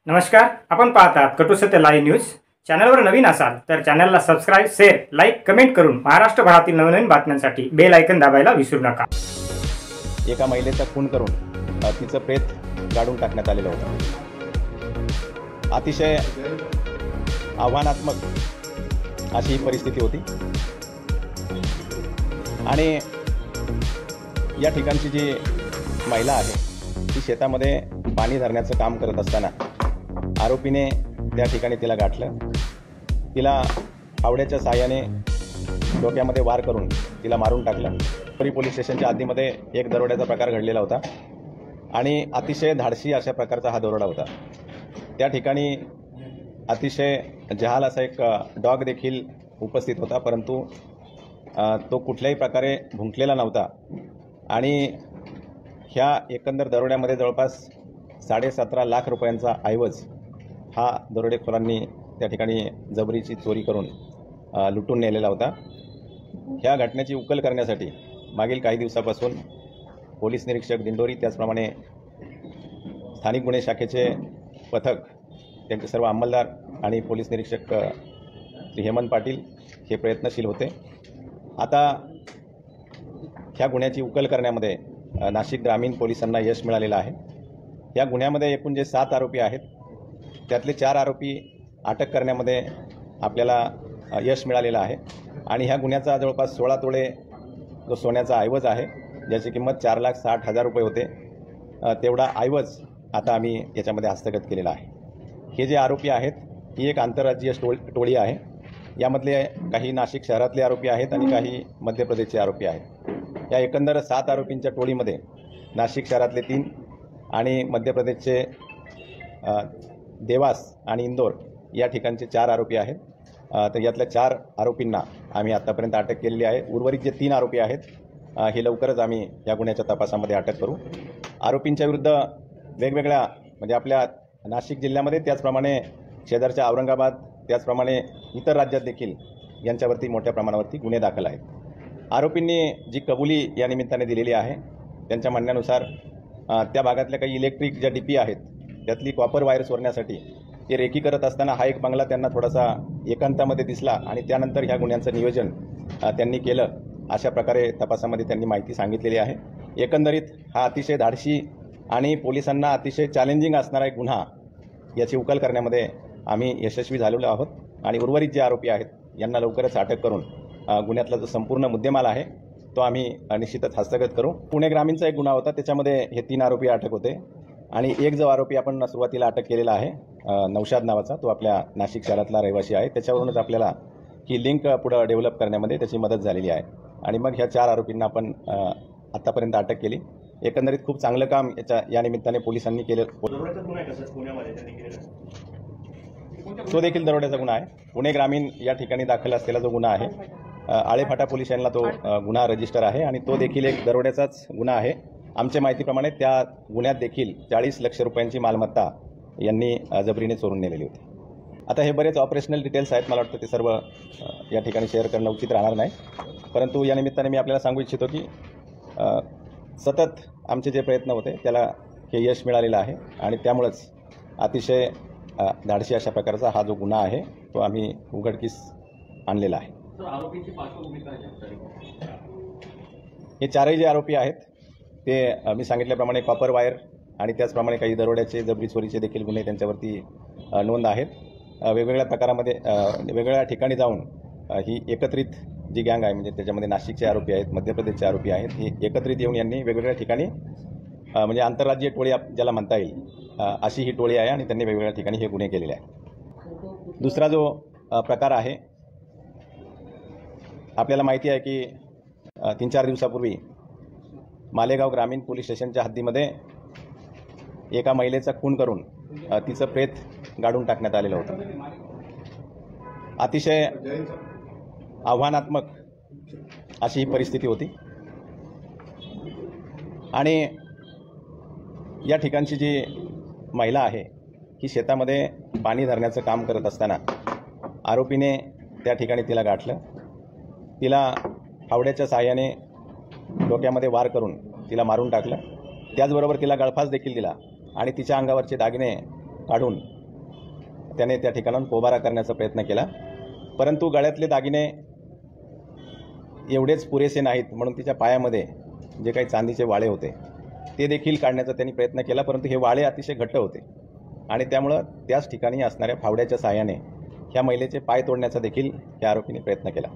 नमस्कार, आपण पाहतात कटू सत्य लाईव्ह न्यूज। चॅनलवर नवीन असाल तर चॅनलला सबस्क्राइब, शेअर, लाईक, कमेंट करून महाराष्ट्रभरातील नवनवीन बातम्यांसाठी बेल आयकॉन दाबायला विसरू नका। एका महिलेचा खून करून तिचं प्रेत गाडून टाकण्यात आलेलं होतं। अतिशय आव्हानात्मक अशी ही परिस्थिती होती आणि या ठिकाणची जी महिला आहे ती शेतामध्ये पाणी धरण्याचं काम करत असताना आरोपीने त्या ठिकाणी तिला गाठलं। तिला फावड्याच्या साहाय्याने डोक्यामध्ये वार करून तिला मारून टाकलं। परी पोलीस स्टेशनच्या हद्दीमध्ये एक दरोड्याचा प्रकार घडलेला होता आणि अतिशय धाडसी अशा प्रकारचा हा दरोडा होता। त्या ठिकाणी अतिशय जहाल असा एक डॉग देखील उपस्थित होता, परंतु तो कुठल्याही प्रकारे भुंकलेला नव्हता आणि ह्या एकंदर दरोड्यामध्ये जवळपास 17.5 लाख रुपयांचा ऐवज हा दरोडेखोरांनी त्या ठिकाणी जबरीची चोरी करून लुटून नेलेला होता। ह्या घटनेची उकल करण्यासाठी मागील काही दिवसापासून पोलीस निरीक्षक दिंडोरी, त्याचप्रमाणे स्थानिक गुन्हे शाखेचे पथक, त्यांचे सर्व अंमलदार आणि पोलीस निरीक्षक श्री हेमंत पाटील हे प्रयत्नशील होते। आता ह्या गुन्ह्याची उकल करण्यामध्ये नाशिक ग्रामीण पोलिसांना यश मिळालेलं आहे। या गुन्ह्यामध्ये एकूण जे 7 आरोपी आहेत त्यातले 4 आरोपी अटक करण्यामध्ये आपल्याला यश मिळालेलं आहे आणि ह्या गुन्ह्याचा जवळपास 16 तोळे जो सोन्याचा ऐवज आहे, ज्याची किंमत 4,60,000 रुपये होते, तेवढा ऐवज आता आम्ही याच्यामध्ये हस्तगत केलेला आहे। हे जे आरोपी आहेत ही एक आंतरराज्यीय टोळी आहे। यामधले काही नाशिक शहरातले आरोपी आहेत आणि काही मध्य प्रदेशचे आरोपी आहेत। या एकंदर 7 आरोपींच्या टोळीमध्ये नाशिक शहरातले 3 आणि मध्य प्रदेशचे देवास आणि इंदोर या ठिकाणचे 4 आरोपी आहेत। तर यातल्या 4 आरोपींना आम्ही आतापर्यंत अटक केलेली आहे। उर्वरित जे 3 आरोपी आहेत हे लवकरच आम्ही या गुन्ह्याच्या तपासामध्ये अटक करू। आरोपींच्या विरुद्ध वेगवेगळ्या म्हणजे आपल्या नाशिक जिल्ह्यामध्ये, त्याचप्रमाणे शेजारच्या औरंगाबाद, त्याचप्रमाणे इतर राज्यात देखील यांच्यावरती मोठ्या प्रमाणावरती गुन्हे दाखल आहेत। आरोपींनी जी कबुली या निमित्ताने दिलेली आहे त्यांच्या म्हणण्यानुसार त्या भागातल्या काही इलेक्ट्रिक ज्या डीपी आहेत त्यातली कॉपर वायर चोरण्यासाठी ते रेकी करत असताना हा एक बंगला त्यांना थोडासा एकांतामध्ये दिसला आणि त्यानंतर ह्या गुन्ह्यांचं नियोजन त्यांनी केलं, अशा प्रकारे तपासामध्ये त्यांनी माहिती सांगितलेली आहे। एकंदरीत हा अतिशय धाडसी आणि पोलिसांना अतिशय चॅलेंजिंग असणारा एक गुन्हा, याची उकल करण्यामध्ये आम्ही यशस्वी झालेलो आहोत आणि उर्वरित जे आरोपी आहेत यांना लवकरच अटक करून गुन्ह्यातला जो संपूर्ण मुद्देमाल आहे तो आम्ही निश्चितच हस्तगत करू। पुणे ग्रामीणचा एक गुन्हा होता, त्याच्यामध्ये हे 3 आरोपी अटक होते आणि एक जो आरोपी आपण सुरुवातीला अटक केलेला आहे नौशाद नावाचा, तो आपल्या नाशिक शहरातला रहिवासी आहे। त्याच्यावरूनच आपल्याला ही लिंक पुढे डेव्हलप करण्यामध्ये त्याची मदत झालेली आहे आणि मग ह्या 4 आरोपींना आपण आतापर्यंत अटक केली। एकंदरीत खूप चांगलं काम या निमित्ताने पोलिसांनी केलं। तो देखील दरोड्याचा गुन्हा आहे। पुणे ग्रामीण या ठिकाणी दाखल असलेला जो गुन्हा आहे, आळेफाटा पोलीस स्टेशनला तो गुन्हा रजिस्टर आहे आणि तो देखील एक दरोड्याचाच गुन्हा आहे। आमच्या माहितीप्रमाणे त्या गुन्ह्यात देखील 40 लाख रुपयांची मालमत्ता यांनी जबरीने चोरून नेलेली होती। आता हे बरेच ऑपरेशनल डिटेल्स आहेत, मला वाटतं ते सर्व या ठिकाणी शेअर करणं उचित राहणार नाही, परंतु या निमित्ताने मी आपल्याला सांगू इच्छितो की सतत आमचे जे प्रयत्न होते त्याला हे यश मिळालेलं आहे आणि त्यामुळेच अतिशय धाडसी अशा प्रकारचा हा जो गुन्हा आहे तो आम्ही उघडकीस आणलेला आहे। हे 4ही जे आरोपी आहेत ते मी सांगितल्याप्रमाणे कॉपर वायर आणि त्याचप्रमाणे काही दरोड्याचे, जबरी चोरीचे देखील गुन्हे त्यांच्यावरती नोंद आहेत। वेगवेगळ्या प्रकारामध्ये वेगवेगळ्या ठिकाणी जाऊन ही एकत्रित जी गँग आहे, म्हणजे त्याच्यामध्ये नाशिकचे आरोपी आहेत, मध्य प्रदेशचे आरोपी आहेत, हे एकत्रित येऊन यांनी वेगवेगळ्या ठिकाणी म्हणजे आंतरराज्यीय टोळी ज्याला म्हणता येईल अशी ही टोळी आहे आणि त्यांनी वेगवेगळ्या ठिकाणी हे गुन्हे केलेले आहेत। दुसरा जो प्रकार आहे, आपल्याला माहिती आहे की 3-4 दिवसापूर्वी मालेगाव ग्रामीण पोलीस स्टेशनच्या हद्दीमध्ये एका महिलेचा खून करून तिचं प्रेत गाडून टाकण्यात आलेलं होतं। अतिशय आव्हानात्मक अशी ही परिस्थिती होती आणि या ठिकाणची जी महिला आहे ही शेतामध्ये पाणी धरण्याचं काम करत असताना आरोपीने त्या ठिकाणी तिला गाठलं। तिला फावड्याच्या साहाय्याने डोक्यामध्ये वार करून तिला मारून टाकलं। त्याचबरोबर तिला गळफास देखील दिला आणि तिच्या अंगावरचे दागिने काढून त्याने त्या ठिकाणाहून पोबारा करण्याचा प्रयत्न केला, परंतु गळ्यातले दागिने एवढेच पुरेसे नाहीत म्हणून तिच्या पायामध्ये जे काही चांदीचे वाळे होते ते देखील काढण्याचा त्यांनी प्रयत्न केला, परंतु हे वाळे अतिशय घट्ट होते आणि त्यामुळं त्याच ठिकाणी असणाऱ्या फावड्याच्या सहाय्याने ह्या महिलेचे पाय तोडण्याचा देखील त्या आरोपीने प्रयत्न केला.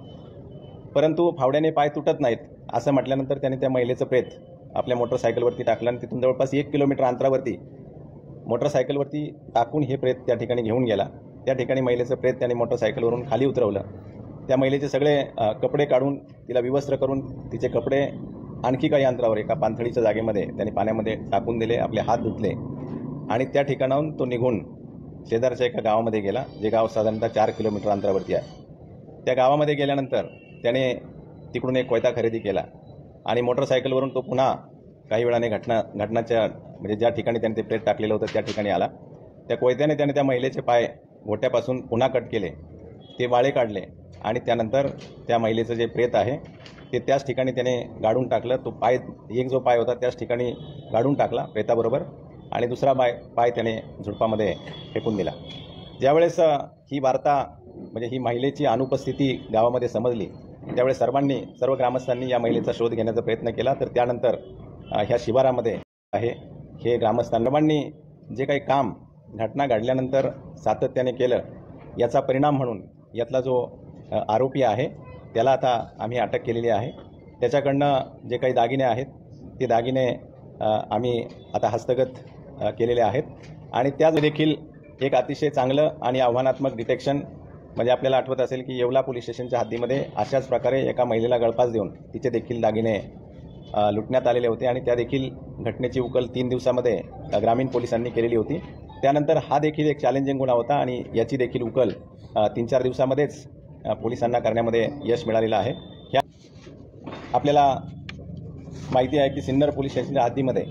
परंतु फावड्याने पाय तुटत नाहीत असं म्हटल्यानंतर त्याने त्या महिलेचं प्रेत आपल्या मोटरसायकलवरती टाकलं आणि तिथून जवळपास 1 किलोमीटर अंतरावरती मोटरसायकलवरती टाकून हे प्रेत त्या ठिकाणी घेऊन गेला. त्या ठिकाणी महिलेचं प्रेत त्याने मोटरसायकलवरून खाली उतरवलं. त्या महिलेचे सगळे कपडे काढून तिला विवस्त्र करून तिचे कपडे आणखी काही अंतरावर एका पाणथळीच्या जागेमध्ये त्यांनी पाण्यामध्ये टाकून दिले, आपले हात धुतले आणि त्या ठिकाणाहून तो निघून शेजारच्या एका गावामध्ये गेला, जे गाव साधारणतः 4 किलोमीटर अंतरावरती आहे. त्या गावामध्ये गेल्यानंतर त्याने तिकडून एक कोयता खरेदी केला आणि मोटरसायकलवरून तो पुन्हा काही वेळाने घटनाच्या म्हणजे ज्या ठिकाणी त्याने ते प्रेत टाकलेलं होतं त्या ठिकाणी आला. त्या कोयत्याने त्याने त्या महिलेचे पाय घोट्यापासून पुन्हा कट केले, ते वाळे काढले आणि त्यानंतर त्या महिलेचं जे प्रेत आहे ते त्याच ठिकाणी त्याने गाडून टाकलं. तो पाय एक जो पाय होता त्याच ठिकाणी गाडून टाकला प्रेताबरोबर आणि दुसरा पाय त्याने झुडपामध्ये फेकून दिला. ज्यावेळेस ही वार्ता म्हणजे ही महिलेची अनुपस्थिती गावामध्ये समजली त्यावेळेस सर्व ग्रामस्थांनी या महिलेचा शोध घेण्याचा प्रयत्न केला. तर त्यानंतर ह्या शिवारामध्ये आहे हे ग्रामस्थांनी जे काही काम घटना घडल्यानंतर सातत्याने केलं याचा परिणाम म्हणून यातला जो आरोपी आहे त्याला आता आम्ही अटक केलेली आहे. त्याच्याकडनं जे काही दागिने आहेत ते दागिने आम्ही आता हस्तगत केलेले आहेत आणि त्याच देखील एक अतिशय चांगलं आणि आव्हानात्मक डिटेक्शन म्हणजे आपल्याला आठवत असेल की येवला पोलीस स्टेशनच्या हद्दीमध्ये अशाच प्रकारे एका महिलेला गळफास देऊन तिचे देखील दागिने लुटण्यात आलेले होते आणि त्या देखील घटनेची उकल 3 दिवसामध्ये ग्रामीण पोलिसांनी केलेली होती. त्यानंतर हा देखील एक चॅलेंजिंग गुन्हा होता आणि याची देखील उकल 3-4 दिवसामध्येच पोलिसांना करण्यामध्ये यश मिळालेलं आहे. ह्या आपल्याला माहिती आहे की सिन्नर पोलीस स्टेशनच्या हद्दीमध्ये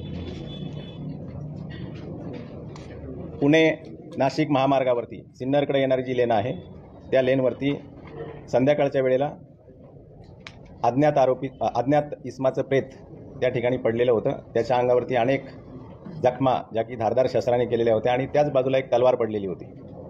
पुणे नाशिक महामार्गावरती सिन्नरकडे येणारी जी लेन आहे त्या लेनवरती संध्याकाळच्या वेळेला अज्ञात इसमाचं प्रेत त्या ठिकाणी पडलेलं होतं. त्याच्या अंगावरती अनेक जखमा ज्या की धारदार शस्त्राने केलेल्या होत्या आणि त्याच बाजूला एक तलवार पडलेली होती.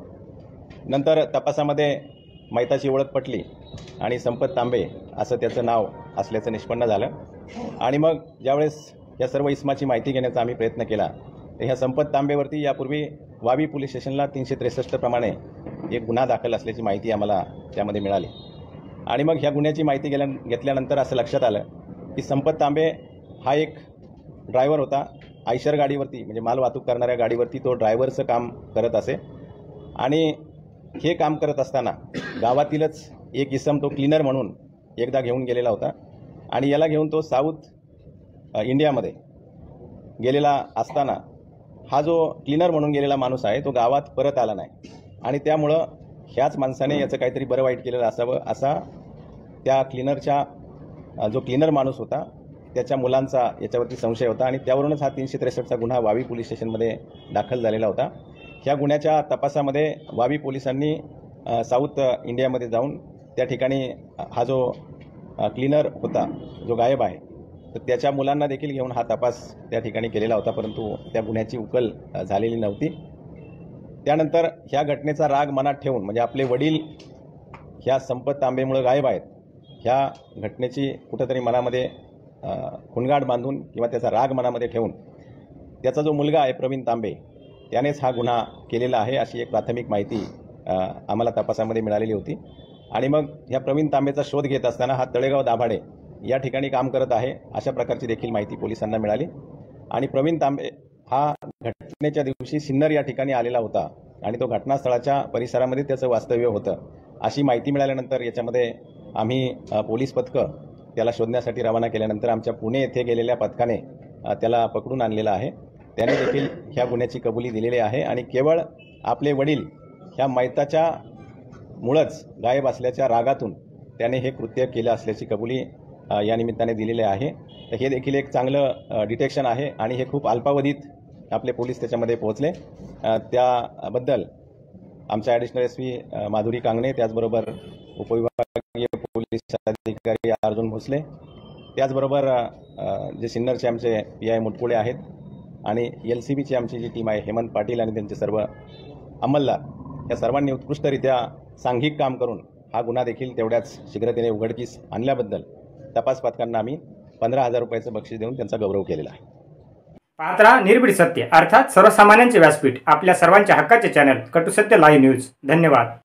नंतर तपासामध्ये मैताची ओळख पटली आणि संपत तांबे असं त्याचं नाव असल्याचं निष्पन्न झालं आणि मग ज्यावेळेस या सर्व इसमाची माहिती घेण्याचा आम्ही प्रयत्न केला तर ह्या संपत तांबेवरती यापूर्वी वावी पोलीस स्टेशनला 363 प्रमाणे एक गुन्हा दाखल असल्याची माहिती आम्हाला त्यामध्ये मिळाली आणि मग ह्या गुन्ह्याची माहिती घेतल्यानंतर असं लक्षात आलं की संपत तांबे हा एक ड्रायव्हर होता. आयशर गाडीवरती म्हणजे माल वाहतूक करणाऱ्या गाडीवरती तो ड्रायव्हरचं काम करत असे आणि हे काम करत असताना गावातीलच एक इसम तो क्लीनर म्हणून एकदा घेऊन गेलेला होता आणि याला घेऊन तो साऊथ इंडियामध्ये गेलेला असताना हा जो क्लीनर म्हणून गेलेला माणूस आहे तो गावात परत आला नाही आणि त्यामुळं ह्याच माणसाने याचं काहीतरी बरं वाईट केलेलं असावं असा त्या क्लीनरच्या जो क्लीनर माणूस होता त्याच्या मुलांचा याच्यावरती संशय होता आणि त्यावरूनच हा 363चा गुन्हा वावी पोलीस स्टेशनमध्ये दाखल झालेला होता. ह्या गुन्ह्याच्या तपासामध्ये वावी पोलिसांनी साऊथ इंडियामध्ये जाऊन त्या ठिकाणी हा जो क्लीनर होता जो गायब आहे तर त्याच्या मुलांना देखील घेऊन हा तपास त्या ठिकाणी केलेला होता, परंतु त्या गुन्ह्याची उकल झालेली नव्हती. त्यानंतर ह्या घटनेचा राग मनात ठेवून म्हणजे आपले वडील ह्या संपत तांबेमुळे गायब आहेत ह्या घटनेची कुठंतरी मनामध्ये खुणगाठ बांधून किंवा त्याचा राग मनामध्ये ठेवून त्याचा जो मुलगा आहे प्रवीण तांबे त्यानेच हा गुन्हा केलेला आहे अशी एक प्राथमिक माहिती आम्हाला तपासामध्ये मिळालेली होती. आणि मग ह्या प्रवीण तांबेचा शोध घेत असताना हा तळेगाव दाभाडे या ठिकाणी काम करत आहे अशा प्रकारची देखील माहिती पोलिसांना मिळाली आणि प्रवीण तांबे हा घटनेच्या दिवशी सिन्नर या ठिकाणी आलेला होता आणि तो घटनास्थळाच्या परिसरामध्ये त्याचं वास्तव्य होतं अशी माहिती मिळाल्यानंतर याच्यामध्ये आम्ही पोलीस पथकं त्याला शोधण्यासाठी रवाना केल्यानंतर आमच्या पुणे येथे गेलेल्या पथकाने त्याला पकडून आणलेला आहे. त्याने देखील ह्या गुन्ह्याची कबुली दिलेली आहे आणि केवळ आपले वडील ह्या मैताच्या मुळच गायब असल्याच्या रागातून त्याने हे कृत्य केलं असल्याची कबुली या निमित्ताने दिलेली आहे. तर हे देखील एक चांगलं डिटेक्शन आहे आणि हे खूप अल्पावधीत आपले पोलीस त्याच्यामध्ये पोहोचले. त्याबद्दल आमच्या ॲडिशनल SP माधुरी कांगणे, त्याचबरोबर उपविभागीय पोलीस अधिकारी अर्जुन भोसले, त्याचबरोबर जे सिन्नरचे आमचे PI मुटकुळे आहेत आणि LCBची आमची जी टीम आहे हेमंत पाटील आणि त्यांचे सर्व अंमलदार या सर्वांनी उत्कृष्टरित्या सांघिक काम करून हा गुन्हा देखील तेवढ्याच शीघ्रतेने उघडकीस आणल्याबद्दल तपास पथकांना आम्ही 15,000 रुपयाचं बक्षीस देऊन त्यांचा गौरव केलेला आहे. पाहत रहा निर्भीड सत्य अर्थात सर्वसामान्यांचे व्यासपीठ, आपल्या सर्वांच्या हक्काचे चॅनल कटू सत्य लाईव्ह न्यूज. धन्यवाद.